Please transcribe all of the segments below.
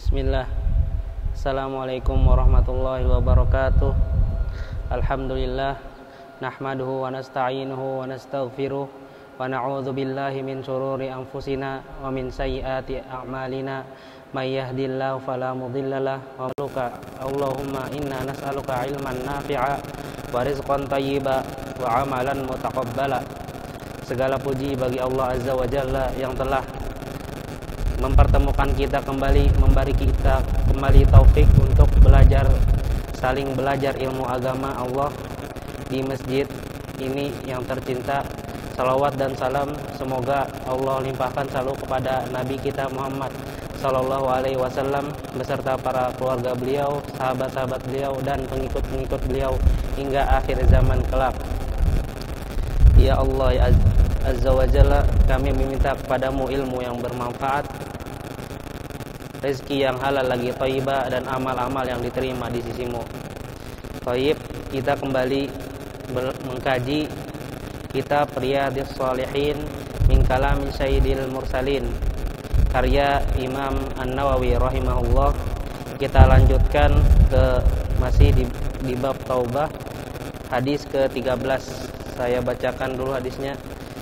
Bismillah. Assalamualaikum warahmatullahi wabarakatuh. Alhamdulillah. Nahmaduhu wa nasta'inuhu wa nastaghfiruh. Wa na'udzu billahi min syururi anfusina wa min sayyiati a'malina. May yahdihillahu fala mudhillalah wa Allahumma inna nas'aluka ilman nafi'a wa rizqan thayyiba wa amalan mutaqabbala. Segala puji bagi Allah Azza wa Jalla yang telah mempertemukan kita kembali, memberi kita kembali taufik untuk belajar, saling belajar ilmu agama Allah di masjid ini yang tercinta. Salawat dan salam semoga Allah limpahkan selalu kepada Nabi kita Muhammad Sallallahu Alaihi Wasallam beserta para keluarga beliau, sahabat-sahabat beliau dan pengikut-pengikut beliau hingga akhir zaman kelak. Ya Allah, ya Azza wa Jalla, kami meminta kepadamu ilmu yang bermanfaat, rezeki yang halal lagi thayyibah, dan amal-amal yang diterima di sisimu. Thayyib, kita kembali mengkaji kitab Riyadhis Shalihin min kalami Sayyidil Mursalin karya Imam An-Nawawi rahimahullah. Kita lanjutkan ke masih di bab taubah, hadis ke-13. Saya bacakan dulu hadisnya.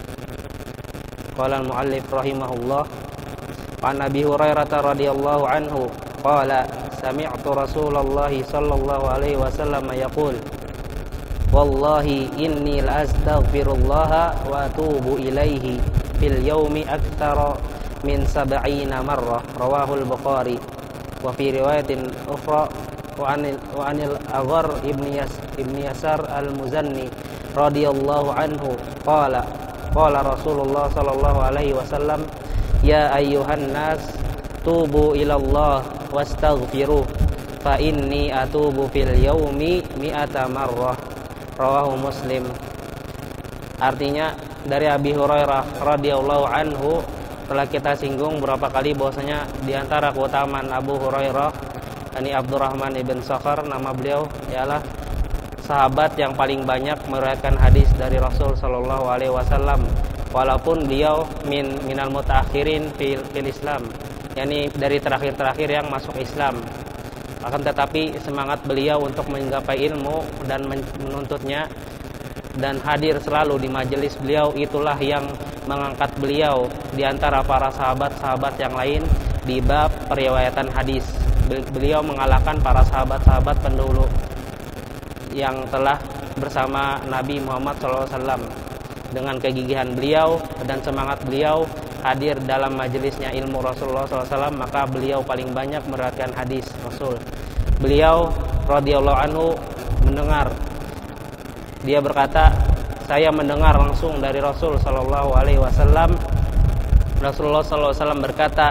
Qala al-muallif rahimahullah, an Abi Hurairah radhiyallahu anhu qala sami'tu Rasulullah sallallahu alaihi wasallam yaqul wallahi inni la astaghfirullah wa atubu ilaihi fil yaumi aktsara min 70 marrah, rawahul Bukhari. Wa fi riwayatin ukhra wa anil Aghar ibn Yasar al-Muzanni radhiyallahu anhu qala Rasulullah sallallahu alaihi wasallam ya ayyuhan nas tubu ilallah wastaghfiruh fa inni atubu fil yaumi mi'ata marrah, rawahu Muslim. Artinya dari Abi Hurairah radhiyallahu anhu, telah kita singgung berapa kali bahwasanya di antara keutamaan Abu Hurairah, ini Abdurrahman ibn Sakhar nama beliau, ialah sahabat yang paling banyak meriwayatkan hadis dari Rasul sallallahu alaihi wasallam, walaupun beliau minal mutaakhirin fil Islam, yakni dari terakhir-terakhir yang masuk Islam. Akan tetapi semangat beliau untuk menggapai ilmu dan menuntutnya dan hadir selalu di majelis beliau, itulah yang mengangkat beliau di antara para sahabat-sahabat yang lain di bab periwayatan hadis. Beliau mengalahkan para sahabat-sahabat pendahulu yang telah bersama Nabi Muhammad SAW. Dengan kegigihan beliau dan semangat beliau hadir dalam majelisnya ilmu Rasulullah SAW, maka beliau paling banyak meriwayatkan hadis Rasul. Beliau radhiyallahu anhu mendengar, dia berkata, saya mendengar langsung dari Rasul Sallallahu Alaihi Wasallam. Rasulullah Sallallahu Alaihi Wasallam berkata,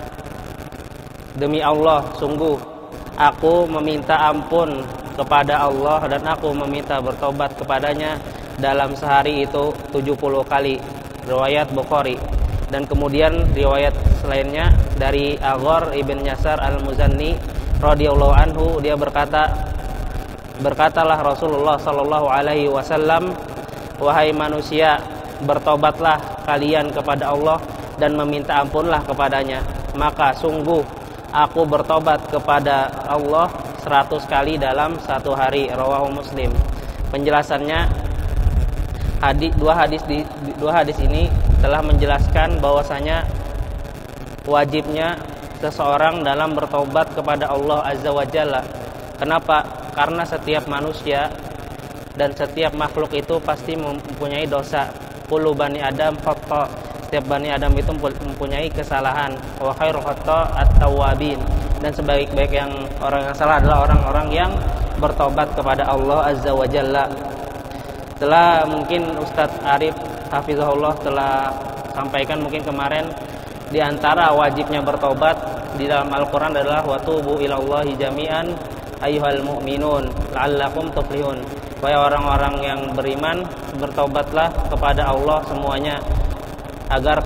demi Allah, sungguh aku meminta ampun kepada Allah dan aku meminta bertobat kepadanya dalam sehari itu 70 kali, riwayat Bukhari. Dan kemudian riwayat selainnya dari Aghar ibn Yasar al-Muzanni radhiyallahu anhu, dia berkatalah Rasulullah sallallahu alaihi wasallam, wahai manusia, bertobatlah kalian kepada Allah dan meminta ampunlah kepadanya, maka sungguh aku bertobat kepada Allah 100 kali dalam satu hari, rawahu Muslim. Penjelasannya, dua hadis ini telah menjelaskan bahwasanya wajibnya seseorang dalam bertobat kepada Allah Azza wa Jalla. Kenapa? Karena setiap manusia dan setiap makhluk itu pasti mempunyai dosa. Kullu bani Adam khata'. Setiap bani Adam itu mempunyai kesalahan. Wa khairul khata' at-tawwabin. Dan sebaik-baik yang orang yang salah adalah orang-orang yang bertobat kepada Allah Azza wa Jalla. Telah mungkin Ustadz Arif hafizahullah telah sampaikan mungkin kemarin, di antara wajibnya bertobat di dalam Al-Quran adalah watubu ilallahi jami'an ayyuhal mu'minun la'allakum tuflihun. Wahai orang-orang yang beriman, bertobatlah kepada Allah semuanya agar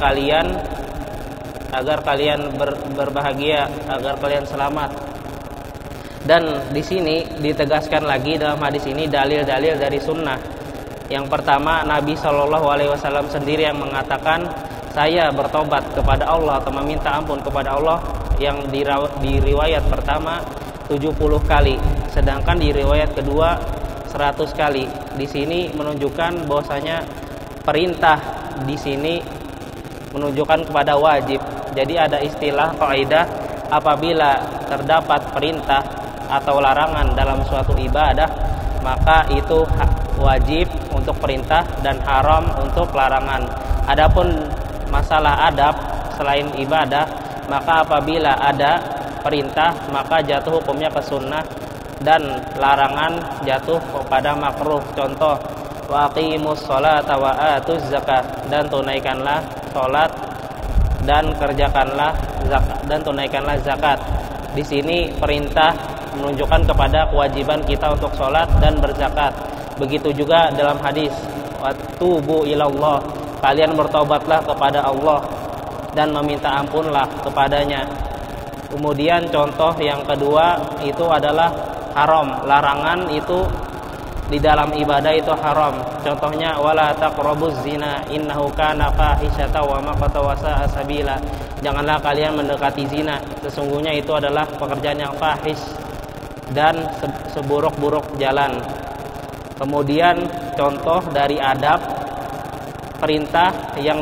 kalian berbahagia, agar kalian selamat. Dan di sini ditegaskan lagi dalam hadis ini dalil-dalil dari sunnah. Yang pertama, Nabi Shallallahu Alaihi Wasallam sendiri yang mengatakan, saya bertobat kepada Allah atau meminta ampun kepada Allah yang di riwayat pertama 70 kali, sedangkan di riwayat kedua 100 kali. Di sini menunjukkan bahwasanya perintah di sini menunjukkan kepada wajib. Jadi ada istilah kaidah, apabila terdapat perintah atau larangan dalam suatu ibadah, maka itu wajib untuk perintah dan haram untuk larangan. Adapun masalah adab selain ibadah, maka apabila ada perintah maka jatuh hukumnya ke sunnah, dan larangan jatuh kepada makruh. Contoh, wa aqimus sholata wa atuz zakat, dan tunaikanlah sholat dan kerjakanlah zakat, dan tunaikanlah zakat. Di sini perintah menunjukkan kepada kewajiban kita untuk sholat dan berzakat. Begitu juga dalam hadis, watubu ilallah, kalian bertobatlah kepada Allah dan meminta ampunlah kepadanya. Kemudian contoh yang kedua itu adalah haram, larangan itu di dalam ibadah itu haram. Contohnya, wala taqrabuz zina innahu kana fahisyata wa maqta wa sa'a sabila, janganlah kalian mendekati zina, sesungguhnya itu adalah pekerjaan yang fahish dan seburuk-buruk jalan. Kemudian contoh dari adab, perintah yang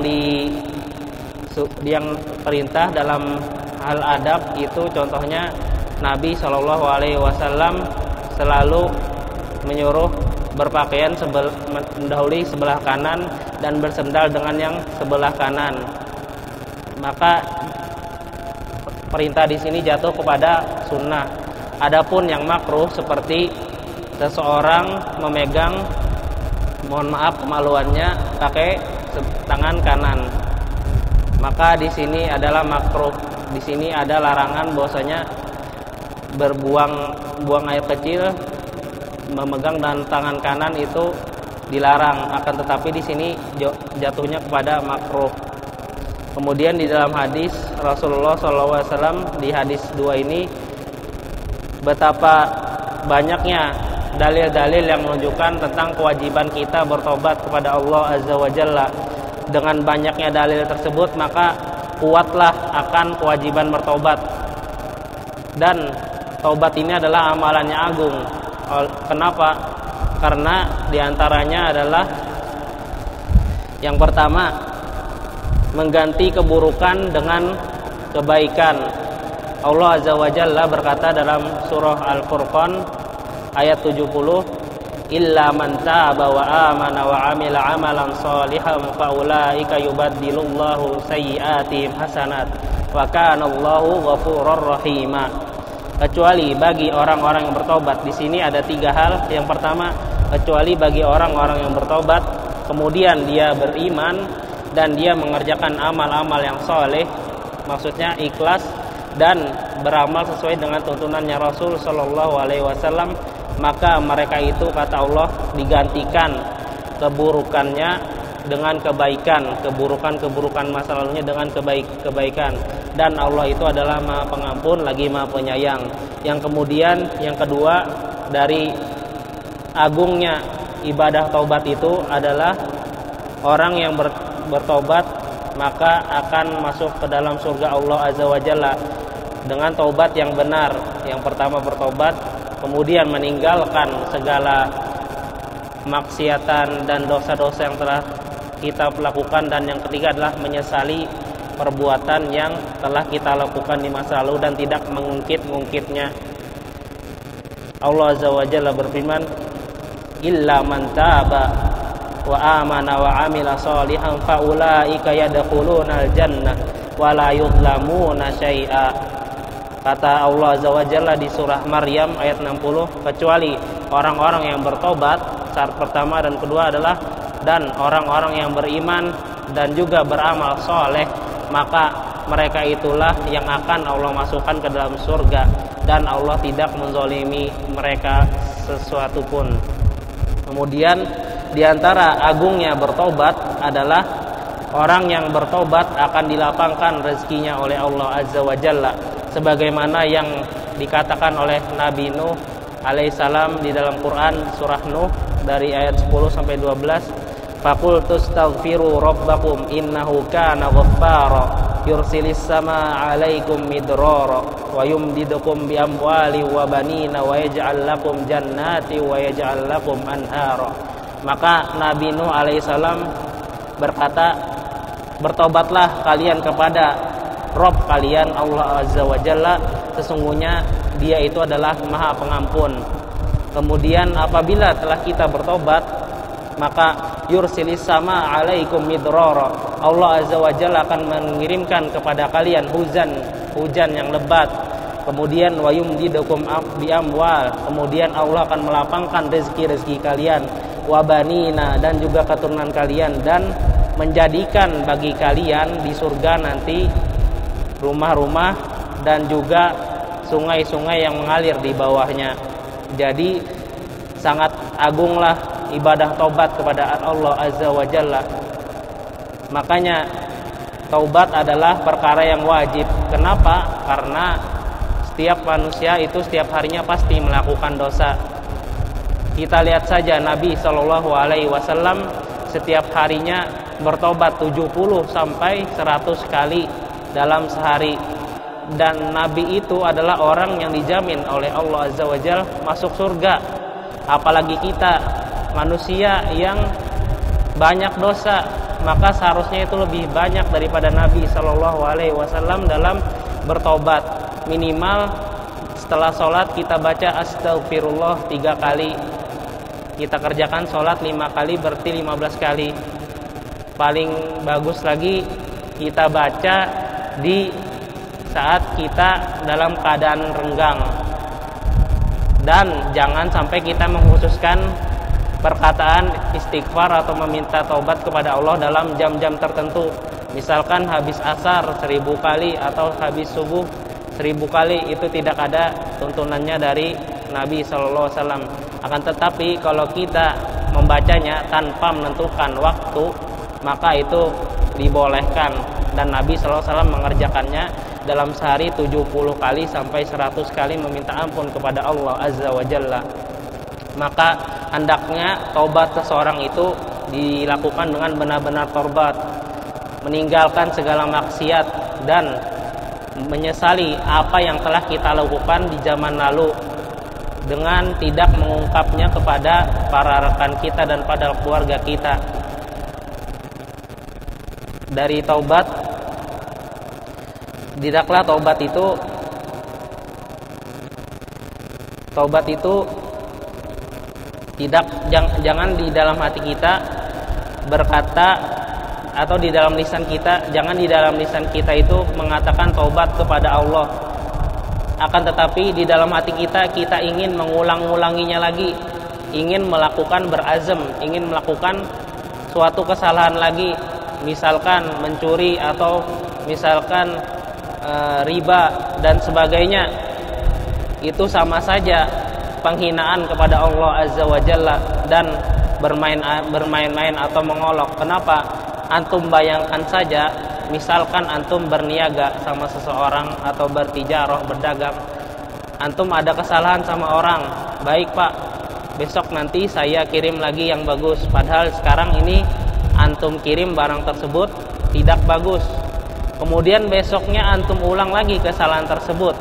perintah dalam hal adab itu contohnya Nabi Shallallahu Alaihi Wasallam selalu menyuruh berpakaian mendahului sebelah kanan dan bersendal dengan yang sebelah kanan. Maka perintah di sini jatuh kepada sunnah. Adapun yang makruh seperti seseorang memegang, mohon maaf kemaluannya, pakai tangan kanan, maka di sini adalah makruh. Di sini ada larangan bahwasanya buang air kecil memegang dan tangan kanan itu dilarang, akan tetapi di sini jatuhnya kepada makruh. Kemudian di dalam hadis Rasulullah SAW di hadis 2 ini, betapa banyaknya dalil-dalil yang menunjukkan tentang kewajiban kita bertobat kepada Allah Azza wa Jalla. Dengan banyaknya dalil tersebut, maka kuatlah akan kewajiban bertobat. Dan taubat ini adalah amalannya agung. Kenapa? Karena diantaranya adalah yang pertama, mengganti keburukan dengan kebaikan. Allah Azza wa Jalla berkata dalam surah Al-Furqan ayat 70, illa man taaba wa amana wa amila amalan shalihan fa ulaika yubaddilullahu sayyi'atihim hasanat wa kana Allahu ghafurur rahima. Kecuali bagi orang-orang yang bertobat. Di sini ada 3 hal. Yang pertama, kecuali bagi orang-orang yang bertobat, kemudian dia beriman dan dia mengerjakan amal-amal yang soleh, maksudnya ikhlas dan beramal sesuai dengan tuntunannya Rasul Shallallahu Alaihi Wasallam, maka mereka itu, kata Allah, digantikan keburukannya dengan kebaikan, keburukan masa lalunya dengan kebaikan, dan Allah itu adalah Maha Pengampun lagi Maha Penyayang. Yang kemudian yang kedua dari agungnya ibadah taubat itu adalah orang yang bertobat maka akan masuk ke dalam surga Allah Azza wa Jalla dengan taubat yang benar. Yang pertama bertobat, kemudian meninggalkan segala maksiatan dan dosa-dosa yang telah kita lakukan, dan yang ketiga adalah menyesali perbuatan yang telah kita lakukan di masa lalu dan tidak mengungkit-ungkitnya. Allah Azza wa Jalla berfirman, illa man taba wa amana wa amila shalihan fa ulaika yadkhulunal jannah wa la yuzlamuna syai'a. Kata Allah Azza wa Jalla di surah Maryam ayat 60, kecuali orang-orang yang bertobat, syarat pertama dan kedua adalah dan orang-orang yang beriman dan juga beramal soleh, maka mereka itulah yang akan Allah masukkan ke dalam surga, dan Allah tidak menzalimi mereka sesuatu pun. Kemudian diantara agungnya bertobat adalah orang yang bertobat akan dilapangkan rezekinya oleh Allah Azza wa Jalla, sebagaimana yang dikatakan oleh Nabi Nuh alaihissalam di dalam Quran surah Nuh dari ayat 10 sampai 12, faqultu astaghfiru rabbakum innahu kana ghaffara yursilis sama 'alaikum midrara wa yumdidukum bi amwali wa banina wa yaj'al lakum jannati wa yaj'al lakum anhara. Maka Nabi Nuh alaihissalam berkata, bertobatlah kalian kepada Rabb kalian Allah azza wa jalla, sesungguhnya Dia itu adalah Maha Pengampun. Kemudian apabila telah kita bertobat, maka yursilis sama 'alaikum midrara, Allah azza wa jalla akan mengirimkan kepada kalian hujan yang lebat. Kemudian wa yumdidukum bi amwal, kemudian Allah akan melapangkan rezeki kalian, wa banina, dan juga keturunan kalian, dan menjadikan bagi kalian di surga nanti rumah-rumah dan juga sungai-sungai yang mengalir di bawahnya. Jadi sangat agunglah ibadah taubat kepada Allah azza wa jalla. Makanya taubat adalah perkara yang wajib. Kenapa? Karena setiap manusia itu setiap harinya pasti melakukan dosa. Kita lihat saja Nabi Shallallahu Alaihi Wasallam setiap harinya bertobat 70 sampai 100 kali dalam sehari. Dan Nabi itu adalah orang yang dijamin oleh Allah Azza wa Jalla masuk surga. Apalagi kita manusia yang banyak dosa, maka seharusnya itu lebih banyak daripada Nabi Shallallahu Alaihi Wasallam dalam bertobat. Minimal setelah sholat kita baca astagfirullah 3 kali. Kita kerjakan sholat 5 kali berarti 15 kali. Paling bagus lagi kita baca di saat kita dalam keadaan renggang. Dan jangan sampai kita mengkhususkan perkataan istighfar atau meminta taubat kepada Allah dalam jam-jam tertentu. Misalkan habis asar 1000 kali atau habis subuh 1000 kali, itu tidak ada tuntunannya dari Nabi SAW. Akan tetapi kalau kita membacanya tanpa menentukan waktu, maka itu dibolehkan. Dan Nabi SAW mengerjakannya dalam sehari 70 kali sampai 100 kali meminta ampun kepada Allah Azza wa Jalla. Maka hendaknya taubat seseorang itu dilakukan dengan benar-benar taubat, meninggalkan segala maksiat dan menyesali apa yang telah kita lakukan di zaman lalu dengan tidak mengungkapnya kepada para rekan kita dan pada keluarga kita. Dari taubat, tidaklah taubat itu tidak, jangan di dalam hati kita berkata, atau di dalam lisan kita, jangan di dalam lisan kita itu mengatakan taubat kepada Allah. Akan tetapi di dalam hati kita ingin mengulang-ulanginya lagi, ingin melakukan berazam, ingin melakukan suatu kesalahan lagi, misalkan mencuri atau misalkan riba dan sebagainya. Itu sama saja penghinaan kepada Allah Azza wa Jalla dan bermain-main atau mengolok. Kenapa? Antum bayangkan saja, misalkan antum berniaga sama seseorang atau bertijarah, berdagang. Antum ada kesalahan sama orang, baik pak, besok nanti saya kirim lagi yang bagus. Padahal sekarang ini antum kirim barang tersebut tidak bagus. Kemudian besoknya antum ulang lagi kesalahan tersebut.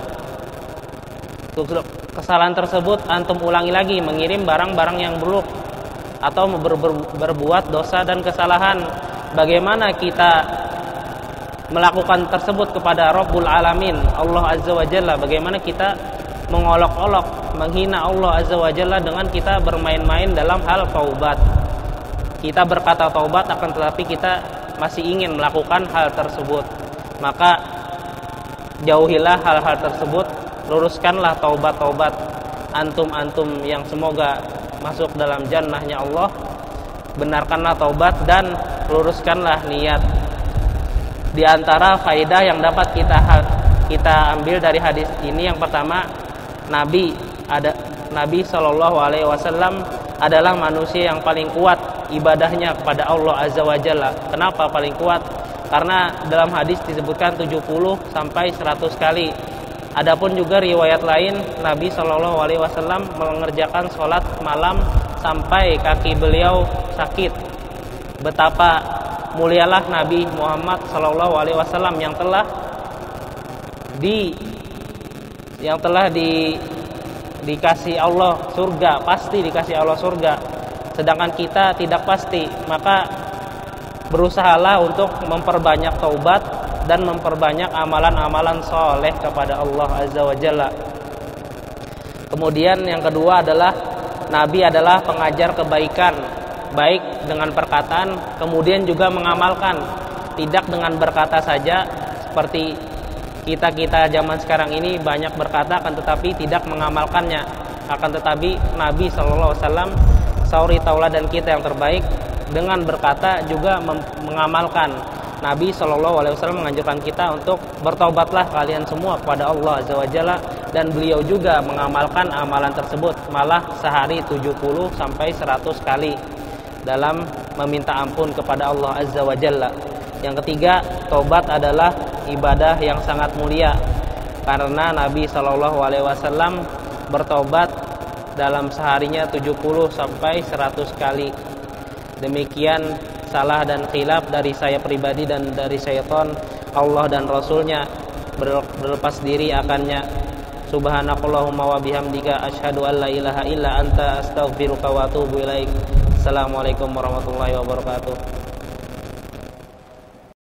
Kesalahan tersebut antum ulangi lagi, mengirim barang-barang yang buruk atau berbuat dosa dan kesalahan. Bagaimana kita melakukan tersebut kepada Rabbul Alamin, Allah Azza wa Jalla? Bagaimana kita mengolok-olok, menghina Allah Azza wa Jalla dengan kita bermain-main dalam hal taubat? Kita berkata taubat, akan tetapi kita masih ingin melakukan hal tersebut. Maka jauhilah hal-hal tersebut, luruskanlah taubat-taubat antum-antum yang semoga masuk dalam jannahnya Allah. Benarkanlah taubat dan luruskanlah niat. Di antara faedah yang dapat kita ambil dari hadis ini, yang pertama, Nabi Shallallahu Alaihi Wasallam adalah manusia yang paling kuat ibadahnya kepada Allah Azza wa Jalla. Kenapa paling kuat? Karena dalam hadis disebutkan 70 sampai 100 kali. Adapun juga riwayat lain, Nabi Shallallahu Alaihi Wasallam mengerjakan sholat malam sampai kaki beliau sakit. Betapa mulialah Nabi Muhammad sallallahu alaihi wasallam yang telah dikasih Allah surga, pasti dikasih Allah surga. Sedangkan kita tidak pasti, maka berusahalah untuk memperbanyak taubat dan memperbanyak amalan-amalan soleh kepada Allah Azza wa Jalla. Kemudian yang kedua adalah Nabi adalah pengajar kebaikan, baik dengan perkataan, kemudian juga mengamalkan. Tidak dengan berkata saja, seperti kita zaman sekarang ini banyak berkata akan tetapi tidak mengamalkannya. Akan tetapi Nabi SAW, sauri tauladan kita yang terbaik, dengan berkata juga mengamalkan. Nabi SAW menganjurkan kita untuk bertobatlah kalian semua kepada Allah Azza wa Jalla, dan beliau juga mengamalkan amalan tersebut, malah sehari 70 sampai 100 kali dalam meminta ampun kepada Allah Azza wa Jalla. Yang ketiga, tobat adalah ibadah yang sangat mulia, karena Nabi SAW bertobat dalam seharinya 70 sampai 100 kali. Demikian salah dan khilaf dari saya pribadi dan dari syaitan. Allah dan Rasulnya berlepas diri akannya. Subhanakallahumma wa bihamdika asyhadu an la ilaha illa anta astaghfiruka wa atubu ilaik. Assalamualaikum warahmatullahi wabarakatuh.